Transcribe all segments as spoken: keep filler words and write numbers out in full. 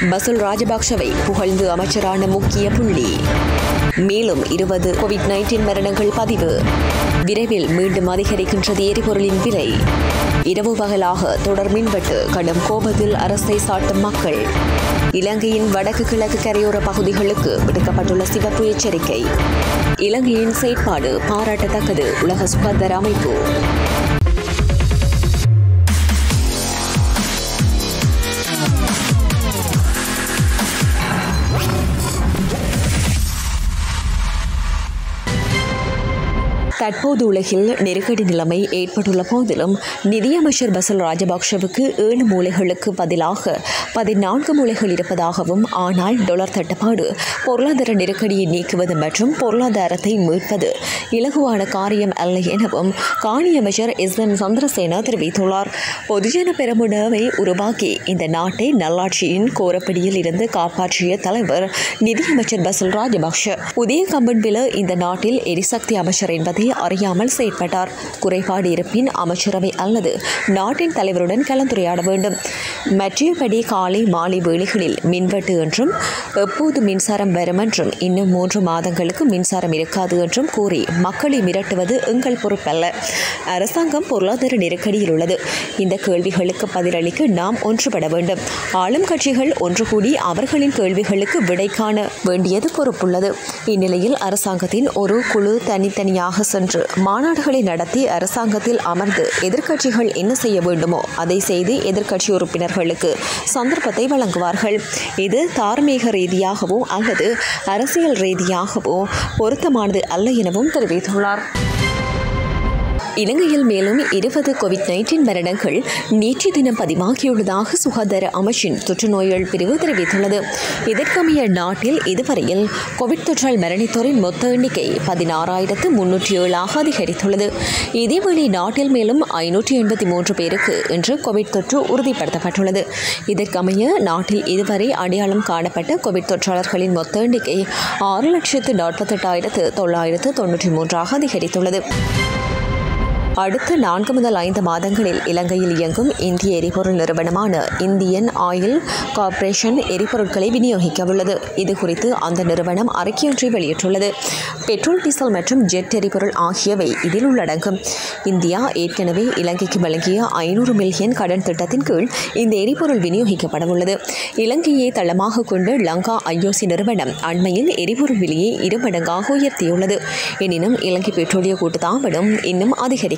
பசுல் ராஜபக்ஷவை புகழ்ந்து அமைச்சரான முக்கிய புள்ளி. மேலும் இருபது கோவிட் பத்தொன்பது மரணங்கள் பதிவு. விரைவில் மீண்டும் அதிகரிக்கின்றது எரிபொருளின் விலை. இரவு பகலாக தொடர் மின்வெட்டு, கடும் கோபத்தில் அரசை சாட்டும் மக்கள். இலங்கையின் வடக்கு கிழக்கு கரையோர பகுதிகளுக்கு விடுக்கப்பட்டுள்ள சிவப்பு எச்சரிக்கை. இலங்கையின் செயற்பாடு பாராட்டத்தக்கது, உலக சுகாதார அமைப்பு. தற்போது உலகில் நெருக்கடி நிலைமை ஏற்பட்டுள்ள போதிலும் நிதியமைச்சர் பசுல் ராஜபக்ஷவுக்கு ஏழு மூலைகளுக்கு பதிலாக பதினான்கு மூலைகள் இருப்பதாகவும், ஆனால் டாலர் தட்டுப்பாடு பொருளாதார நெருக்கடியை நீக்குவது மற்றும் பொருளாதாரத்தை மீட்பது இலகுவான காரியம் அல்ல எனவும் காணி அமைச்சர் எஸ் எம் சந்திரசேன தெரிவித்துள்ளார். பொதுஜன பெரமுனவை உருவாக்கி இந்த நாட்டை நல்லாட்சியின் கோரப்பிடியில் இருந்து காப்பாற்றிய தலைவர் நிதியமைச்சர் பசுல் ராஜபக்ஷ. புதிய கம்பன்பில இந்த நாட்டில் எரிசக்தி அமைச்சர் என்பதை அறியாமல் செயற்பட்டார். குறைபாடு இருப்பின் அமைச்சரவை அல்லது நாட்டின் தலைவருடன் கலந்துரையாட வேண்டும். மற்றபடி காலை மாலை வேளைகளில் மின்வெட்டு என்றும், எப்போது மின்சாரம் வரும் என்றும், இன்னும் மூன்று மாதங்களுக்கு மின்சாரம் இருக்காது என்றும் கூறி மக்களை மிரட்டுவது எங்கள் பொறுப்பல்ல. அரசாங்கம் பொருளாதார நெருக்கடியில் உள்ளது. இந்த கேள்விகளுக்கு பதிலளிக்க நாம் ஒன்றுபட வேண்டும். ஆளும் கட்சிகள் ஒன்று கூடி அவர்களின் கேள்விகளுக்கு விடை காண வேண்டியது பொறுப்புள்ளது. இந்நிலையில் அரசாங்கத்தின் ஒரு குழு தனித்தனியாக சென்று மாநாடுகளை நடத்தி அரசாங்கத்தில் அமர்ந்து எதிர்க்கட்சிகள் என்ன செய்ய வேண்டுமோ அதை செய்து எதிர்க்கட்சி உறுப்பினர்களுக்கு சந்தர்ப்பத்தை வழங்குவார்கள். இது தார்மீக ரீதியாகவோ அல்லது அரசியல் ரீதியாகவோ பொருத்தமானது அல்ல எனவும் தெரிவித்துள்ளார். இலங்கையில் மேலும் இருபது கோவிட் பத்தொன்பது மரணங்கள் நேற்று தினம் பதிவாகியுள்ளதாக சுகாதார அமைச்சின் தொற்று நோய்கள் பிரிவு தெரிவித்துள்ளது. இதற்கமைய நாட்டில் இதுவரையில் கோவிட் தொற்றால் மரணித்தோரின் மொத்த எண்ணிக்கை பதினாறாயிரத்து முன்னூற்றி ஏழாக அதிகரித்துள்ளது. இதேவேளை நாட்டில் மேலும் ஐநூற்றி எண்பத்தி மூன்று பேருக்கு இன்று கோவிட் தொற்று உறுதிப்படுத்தப்பட்டுள்ளது. இதற்கமைய நாட்டில் இதுவரை அடையாளம் காணப்பட்ட கோவிட் தொற்றாளர்களின் மொத்த எண்ணிக்கை ஆறு லட்சத்து நாற்பத்தெட்டாயிரத்து தொள்ளாயிரத்து தொன்னூற்றி மூன்றாக அதிகரித்துள்ளது. அடுத்த நான்கு முதல் ஐந்து மாதங்களில் இலங்கையில் இயங்கும் இந்திய எரிபொருள் நிறுவனமான இந்தியன் ஆயில் கார்ப்பரேஷன் எரிபொருட்களை விநியோகிக்க உள்ளது. இதுகுறித்து அந்த நிறுவனம் அறிக்கையொன்றை வெளியிட்டுள்ளது. பெட்ரோல், டீசல் மற்றும் ஜெட் எரிபொருள் ஆகியவை இதில் உள்ளடங்கும். இந்தியா ஏற்கனவே இலங்கைக்கு வழங்கிய ஐநூறு மில்லியன் கடன் திட்டத்தின் கீழ் இந்த எரிபொருள் விநியோகிக்கப்பட உள்ளது. இலங்கையை தளமாக கொண்டு லங்கா ஐஓசி நிறுவனம் அண்மையில் எரிபொருள் விலையை இரு மடங்காக உயர்த்தியுள்ளது. எனினும் இலங்கை பெட்ரோலிய கூட்டுத்தாபனம் இன்னும் அதிகரிக்க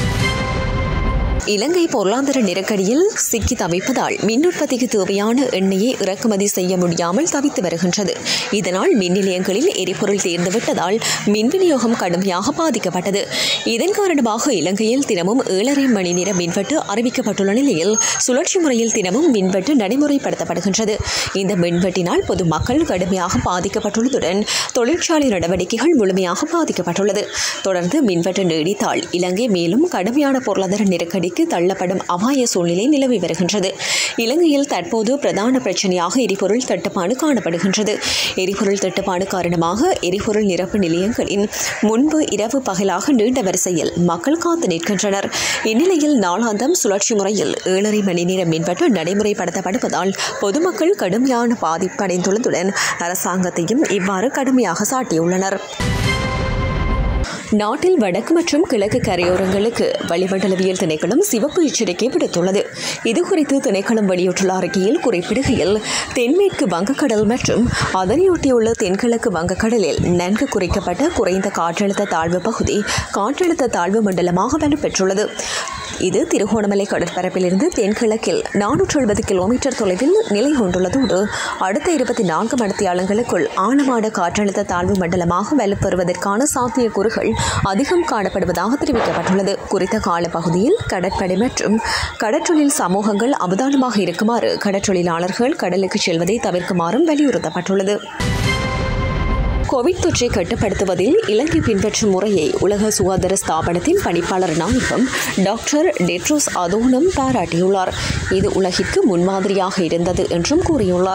இலங்கை பொருளாதார நெருக்கடியில் சிக்கி தவிப்பதால் மின் உற்பத்திக்கு தேவையான எண்ணெயை இறக்குமதி செய்ய முடியாமல் தவித்து வருகின்றது. இதனால் மின் நிலையங்களில் எரிபொருள் தீர்ந்துவிட்டதால் மின் விநியோகம் கடுமையாக பாதிக்கப்பட்டது. இதன் காரணமாக இலங்கையில் தினமும் ஏழரை மணி நேர மின்வெட்டு அறிவிக்கப்பட்டுள்ள நிலையில் சுழற்சி முறையில் தினமும் மின்வெட்டு நடைமுறைப்படுத்தப்படுகின்றது. இந்த மின்வெட்டினால் பொதுமக்கள் கடுமையாக பாதிக்கப்பட்டுள்ளதுடன் தொழிற்சாலை நடவடிக்கைகள் முழுமையாக பாதிக்கப்பட்டுள்ளது. தொடர்ந்து மின்வெட்டு நீடித்தால் இலங்கை மேலும் கடுமையான பொருளாதார நெருக்கடிக்கு தள்ளப்படும் அபாய சூழ்நிலை நிலவி வருகின்றது. இலங்கையில் தற்போது பிரதான பிரச்சனையாக எரிபொருள் தட்டுப்பாடு காணப்படுகின்றது. எரிபொருள் தட்டுப்பாடு காரணமாக எரிபொருள் நிரப்பு நிலையங்களின் முன்பு இரவு பகலாக நீண்ட வரிசையில் மக்கள் காத்து நிற்கின்றனர். இந்நிலையில் நாளாந்தம் சுழற்சி முறையில் ஏழரை மணி நேர மின்வெட்டு நடைமுறைப்படுத்தப்படுவதால் பொதுமக்கள் கடுமையான பாதிப்படைந்துள்ளதுடன் அரசாங்கத்தையும் இவ்வாறு கடுமையாக சாட்டியுள்ளனர். நாட்டில் வடக்கு மற்றும் கிழக்கு கரையோரங்களுக்கு வளிமண்டலவியல் திணைக்களம் சிவப்பு எச்சரிக்கை விடுத்துள்ளது. இதுகுறித்து திணைக்களம் வெளியிட்டுள்ள அறிக்கையில் குறிப்பிடுகையில், தென்மேற்கு வங்கக்கடல் மற்றும் அதனையொட்டியுள்ள தென்கிழக்கு வங்கக்கடலில் நன்கு குறிக்கப்பட்ட குறைந்த காற்றழுத்த தாழ்வு பகுதி காற்றழுத்த தாழ்வு மண்டலமாக வலுப்பெற்றுள்ளது. இது திருகோணமலை கடற்பரப்பிலிருந்து தென்கிழக்கில் நானூற்று எழுபது கிலோமீட்டர் தொலைவில் நிலை கொண்டுள்ளதோடு அடுத்த இருபத்தி நான்கு மணித்தியாலங்களுக்குள் ஆழமான காற்றழுத்த தாழ்வு மண்டலமாக வலுப்பெறுவதற்கான சாத்தியக்கூறுகள் அதிகம் காணப்படுவதாக தெரிவிக்கப்பட்டுள்ளது. குறித்த காலப்பகுதியில் கடற்படை மற்றும் கடற்றொழில் சமூகங்கள் அவதானமாக இருக்குமாறு கடற்றொழிலாளர்கள் கடலுக்கு செல்வதை தவிர்க்குமாறும் வலியுறுத்தப்பட்டுள்ளது. கோவிட் தொற்றை கட்டுப்படுத்துவதில் இலங்கை பின்பற்றும் முறையை உலக சுகாதார ஸ்தாபனத்தின் பணிப்பாளர் நாயகம் டாக்டர் டெட்ரோஸ் அதோனம் பாராட்டியுள்ளார். இது உலகிற்கு முன்மாதிரியாக இருந்தது என்றும் கூறியுள்ளார்.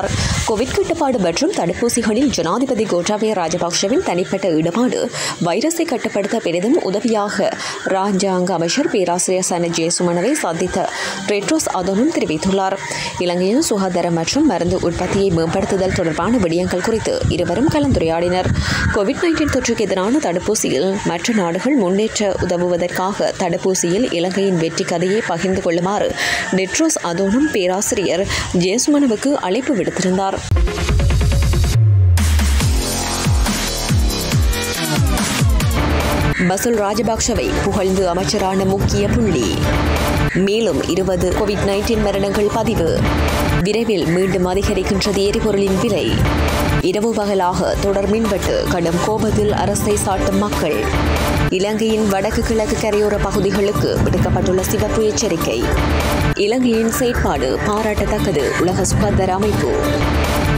கோவிட் கட்டுப்பாடு மற்றும் தடுப்பூசிகளில் ஜனாதிபதி கோட்டாபய ராஜபக்ஷவின் தனிப்பட்ட ஈடுபாடு வைரஸை கட்டுப்படுத்த பெரிதும் உதவியாக ராஜாங்க அமைச்சர் பேராசிரியர் சன ஜெயசுமனவை சந்தித்த டெட்ரோஸ் அதோனும் தெரிவித்துள்ளார். இலங்கையில் சுகாதாரம் மற்றும் மருந்து உற்பத்தியை மேம்படுத்துதல் தொடர்பான விடயங்கள் குறித்து இருவரும் கலந்துரையாடினர். கோவிட் நைன்டீன் தொற்றுக்கு எதிரான தடுப்பூசியில் மற்ற நாடுகள் முன்னேற்ற உதவுவதற்காக தடுப்பூசியில் இலங்கையின் வெற்றி கதையை பகிர்ந்து கொள்ளுமாறு டெட்ரோஸ் அதோனும் பேராசிரியர் ஜெயசுமனவுக்கு அழைப்பு விடுத்திருந்தார். பசுல் ராஜபக்ஷவை புகழ்ந்து அமைச்சரான முக்கிய புள்ளி. மேலும் இருபது கோவிட் நைன்டீன் மரணங்கள் பதிவு. விரைவில் மீண்டும் அதிகரிக்கின்றது எரிபொருளின் விலை. இரவு பகலாக தொடர் மின்வெட்டு, கடும் கோபத்தில் அரசை சாட்டும் மக்கள். இலங்கையின் வடக்கு கிழக்கு கரையோர பகுதிகளுக்கு விடுக்கப்பட்டுள்ள சிவப்பு எச்சரிக்கை. இலங்கையின் செயற்பாடு பாராட்டத்தக்கது, உலக சுகாதார அமைப்பு.